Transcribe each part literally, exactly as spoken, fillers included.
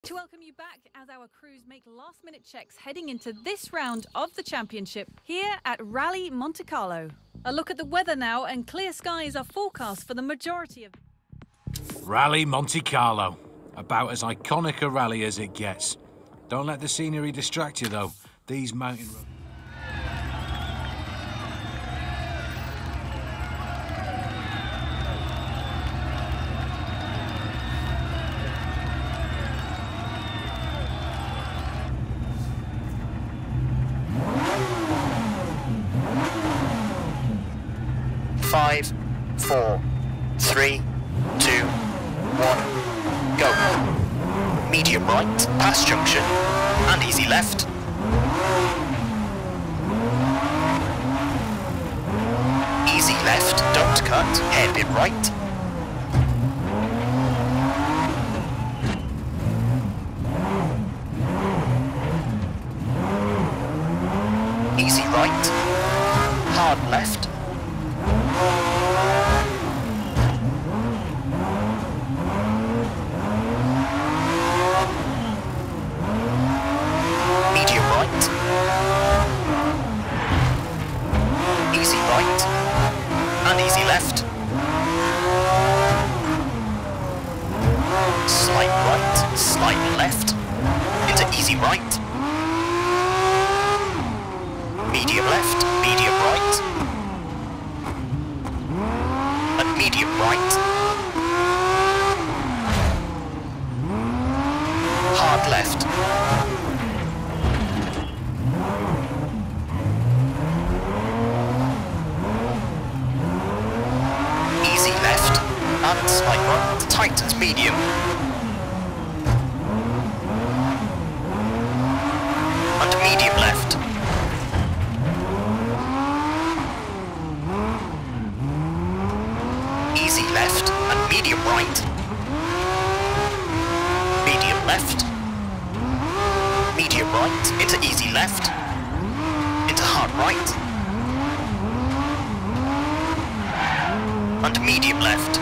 To welcome you back as our crews make last-minute checks heading into this round of the championship here at Rally Monte Carlo. A look at the weather now, and clear skies are forecast for the majority of... Rally Monte Carlo. About as iconic a rally as it gets. Don't let the scenery distract you though. These mountain roads... Five, four, three, two, one, go. Medium right, past junction, and easy left. Easy left, don't cut, hairpin right. Easy right, hard left. Medium right. Easy right. And easy left. Slight right, slight left. Into easy right. Medium left, medium right. And medium right. Hard left. Easy left, and slight right, tight as medium. And medium left. Easy left, and medium right. Medium left. Medium right, into easy left. Into hard right. And medium left.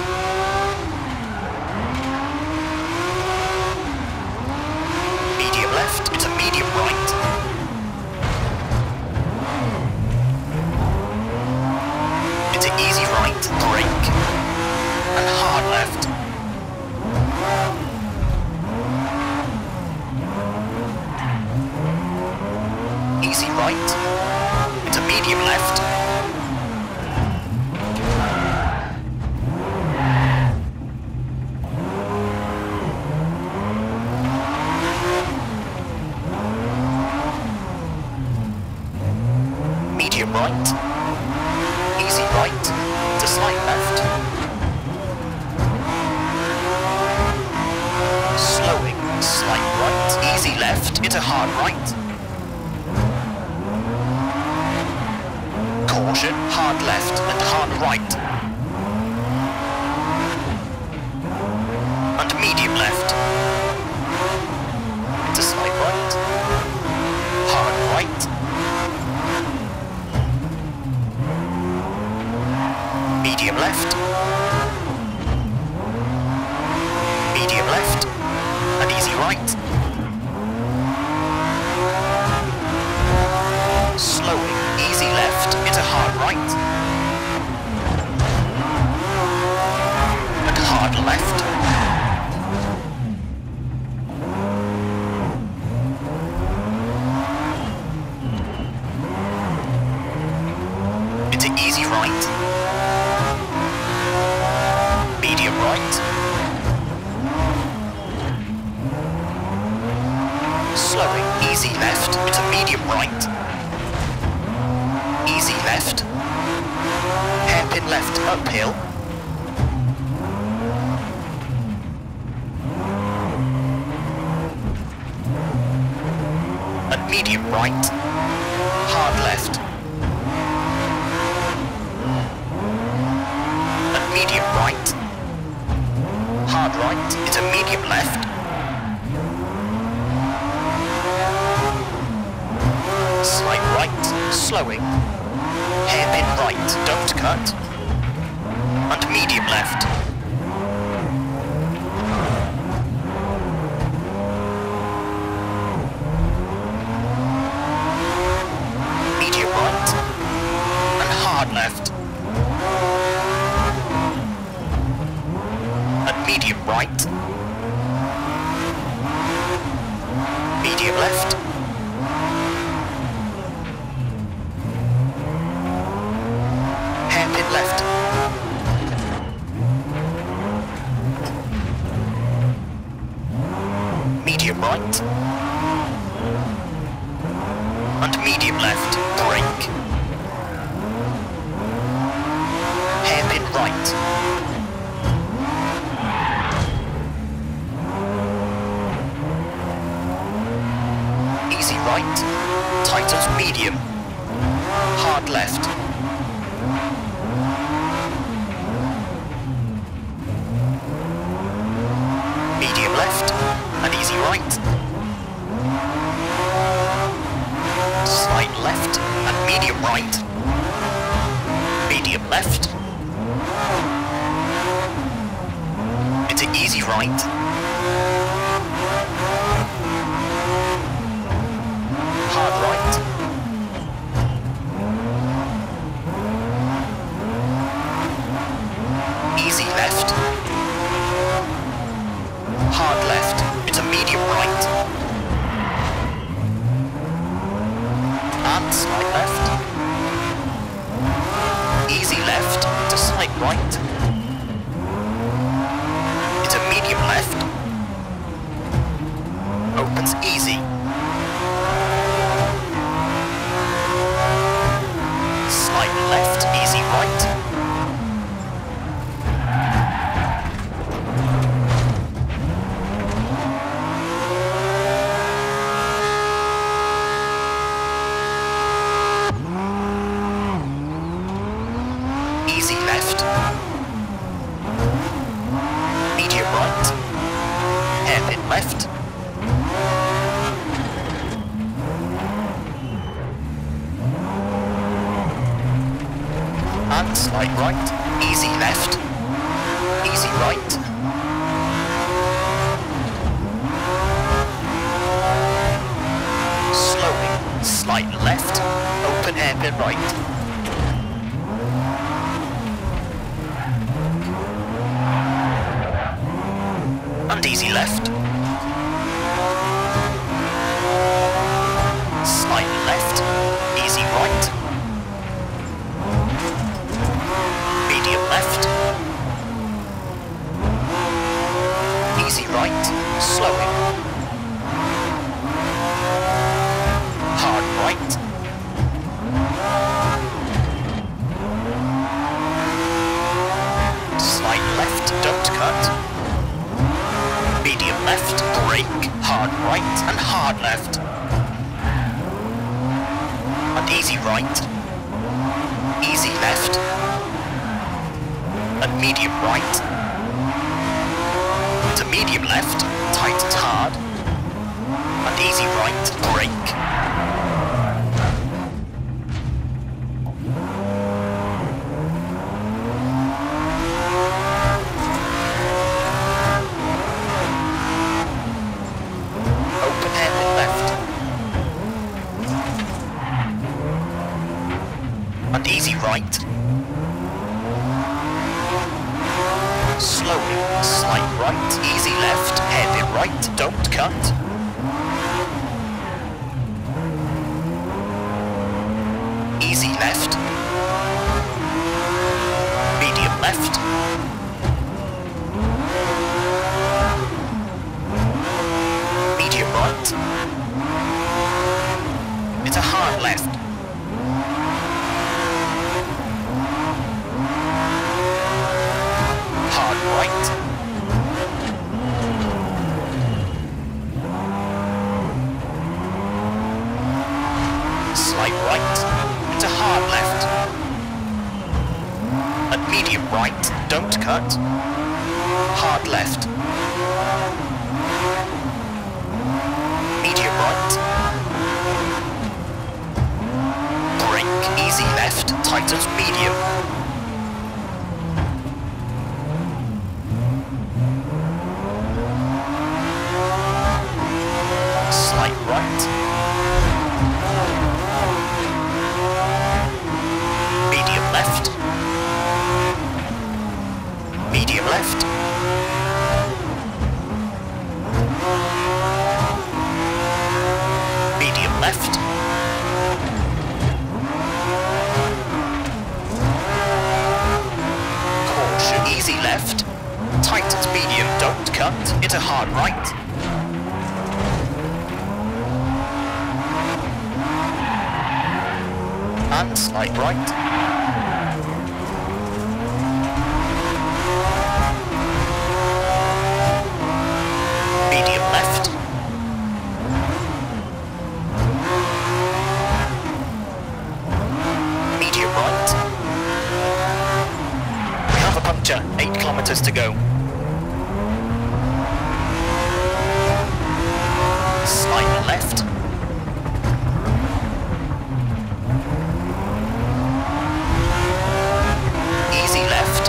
Medium left into medium right. Into easy right, brake. And hard left. Easy right. Into medium left. Medium right, easy right, to slight left, slowing, slight right, easy left, into hard right, caution, hard left and hard right, and medium left, into slight right, hard right, medium left, medium left, and easy right, slowing, easy left, into hard right, and hard left, into easy right, medium right, slowing, easy left, into medium right, easy left, hairpin left, uphill, and medium right, hard left, and medium right, hard right, into medium left, slight right, slowing, hairpin right, don't cut, and medium left, medium right. And medium left, brake. Hairpin right. Easy right, tightens medium. Hard left. Medium left, and easy right. Slight left, and medium right. Medium left. Into easy right. Hard right. Easy left. Hard left. Into medium right. And slight left. Easy left to slight right. Into medium left. Opens easy. Slight left, easy right. Easy left. Medium right. Hairpin left. And slight right. Easy left. Easy right. Slowly. Slight left. Open hairpin right. And easy left. Slight left, easy right. Medium left. Easy right, slowing. Hard right. Slight left, don't cut. Medium left, brake, hard right and hard left. And easy right, easy left, and medium right. To medium left, tight and hard, and easy right, brake. And easy right. Slowly, slight right, easy left, heavy right, don't cut. Easy left. Medium left. Medium right. It's a hard left. Right. Slight right into hard left. And medium right, don't cut. Hard left. Medium right. Brake, easy left, tightens medium. Right. Medium left. Medium left. Medium left. Caution, easy left. Tightens medium, don't cut. Into hard right. and slight right. Medium left. Medium right. We have a puncture, eight kilometers to go. Slight left. Easy left.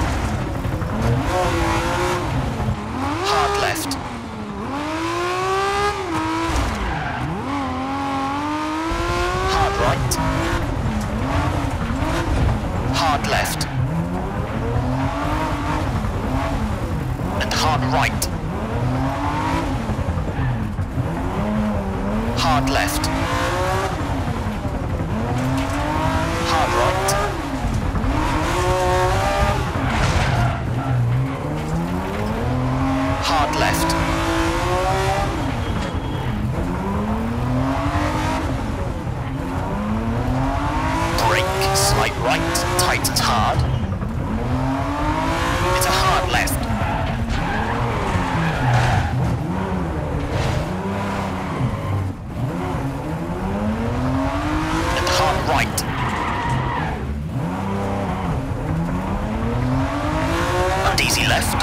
Hard left. Hard right. Hard left. And hard right. Hard left. Hard right. Hard left. Brake, slight right, tightens hard. It's a hard left. And hard right. And easy left.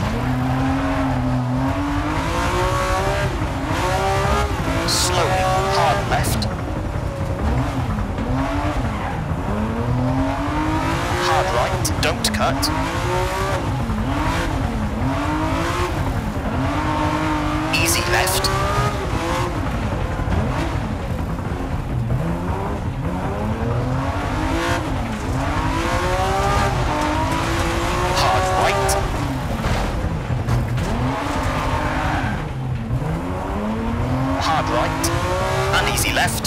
Slowly, hard left. Hard right, don't cut. Easy left. Hard right. Hard right. And easy left.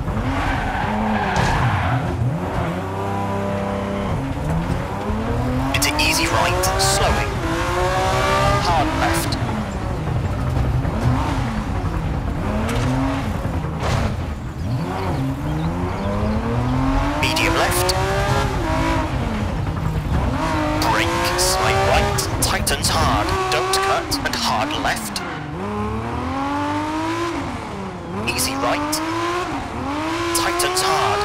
Into easy right, slowing. Hard left. Medium left. Brake, slight right, tightens hard, don't cut, and hard left. Easy right. Tightens hard.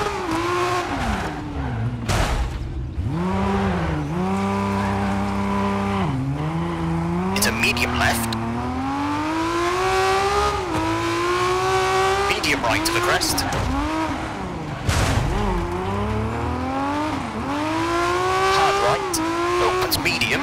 Into medium left. Medium right to the crest. Hard right. Opens medium.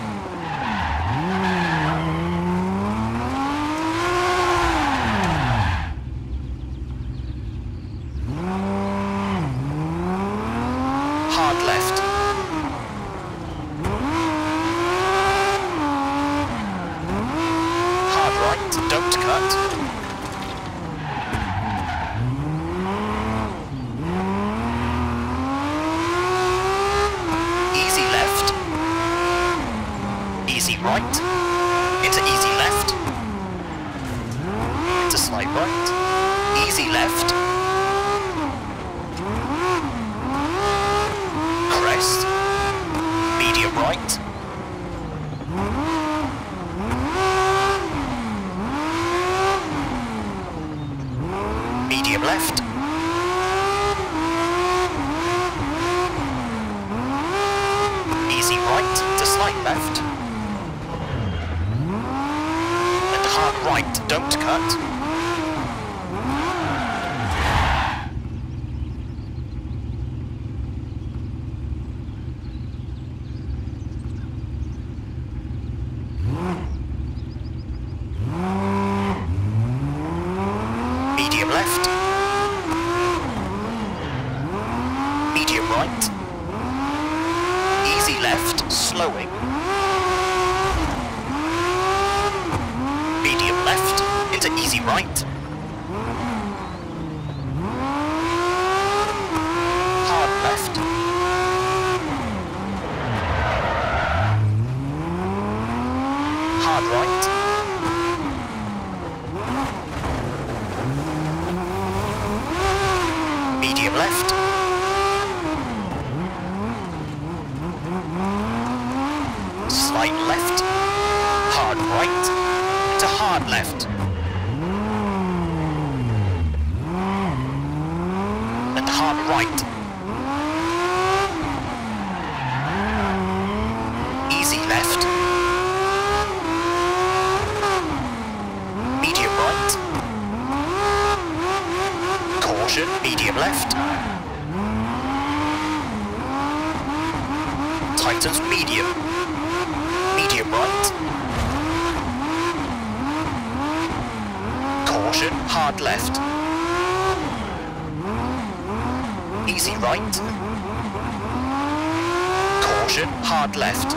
Hard left. Hard right, don't cut. Easy left. Easy right. Into easy left. Into slight right. Easy left. Crest. Medium right. Medium left. Easy right to slight left. And hard right, don't cut. Medium left. Medium right. Easy left, slowing. Medium left, into easy right. Hard left. Hard right. Medium left. right. Easy left. Medium right. Caution, medium left. Tightens medium. Medium right. Caution, hard left. Easy right. Caution, hard left.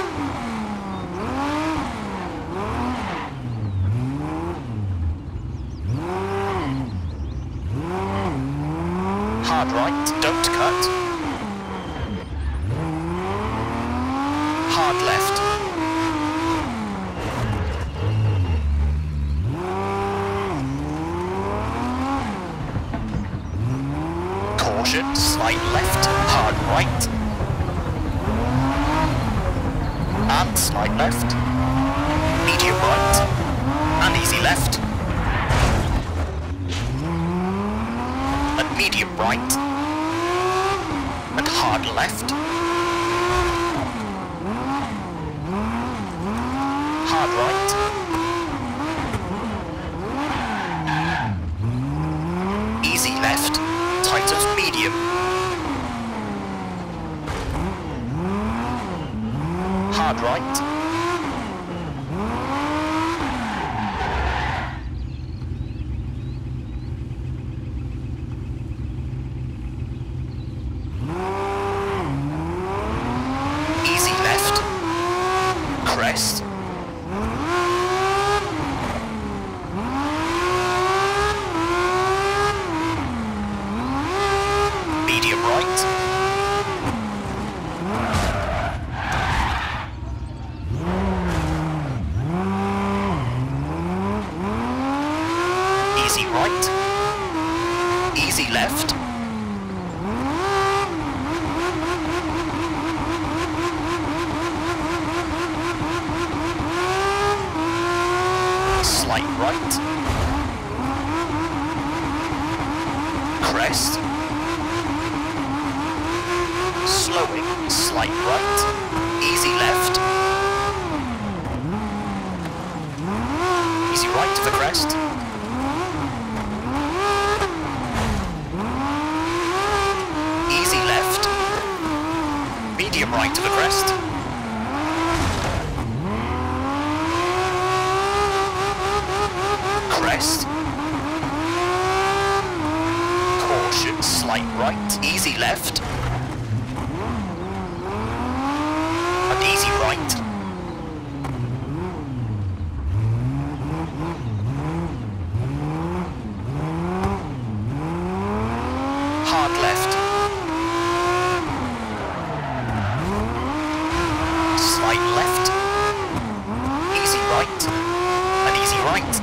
Hard right, don't cut. Hard left. Caution, slight left, hard right. And slight left. Medium right. And easy left. And medium right. And hard left. Hard right. Easy left. Tightens medium. Hard right. Easy left. Crest. Medium right. Easy right. Easy left. Slight right. Crest. Slowing, slight right. Easy left. Easy right to the crest. Easy left. Medium right to the crest. Crest. Caution, slight right. Easy left. And easy right. Hard left. Slight left. Easy right. And easy right.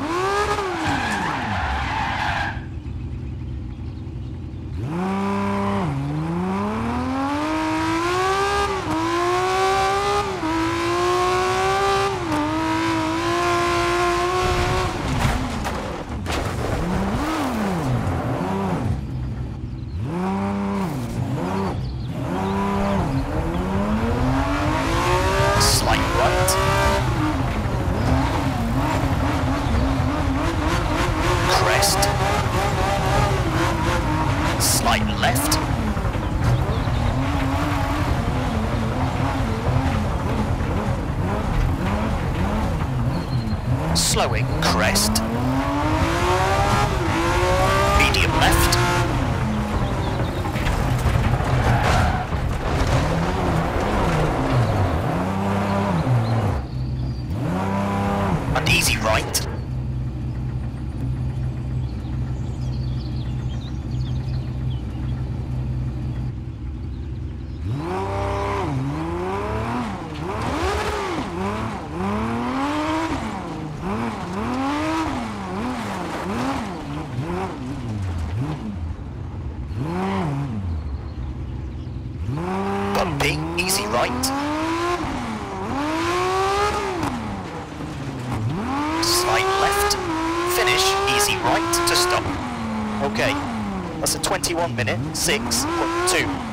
Slight right. Crest. Slight left. Slowing, crest. Medium left. And easy right. Bumpy, easy right. Slight left. Finish, easy right to stop. Okay. That's a twenty-one minute six point two.